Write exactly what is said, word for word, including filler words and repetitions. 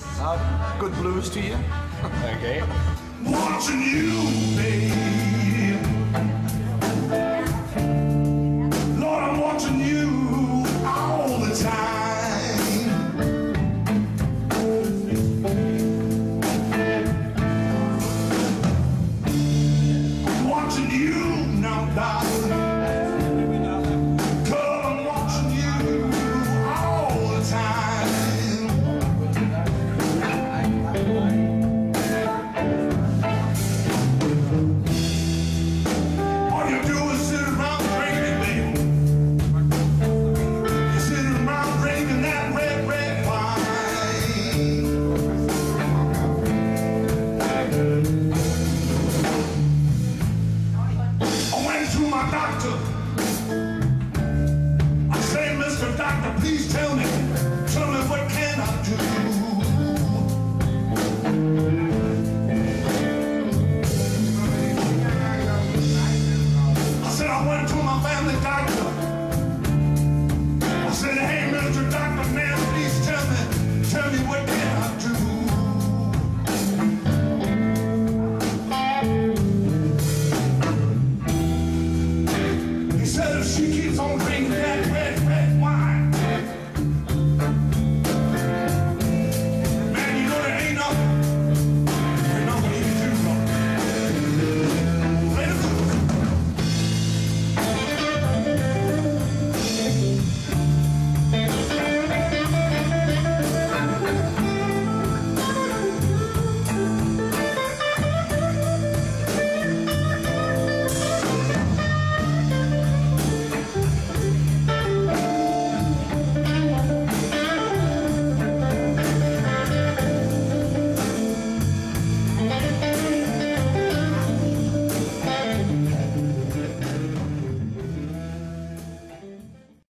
Uh, good blues to you. Okay. Watching you, babe. Lord, I'm watching you all the time. I'm watching you now, darling. Girl, I'm watching you all the time. All you do is sit around drinking, baby. You sit around drinking that red, red wine. I went to my doctor. I say, Mister Doctor, please tell me, tell me what can I do? I said, I went to my family doctor. I said, hey, Mister Doctor, man, please tell me, tell me what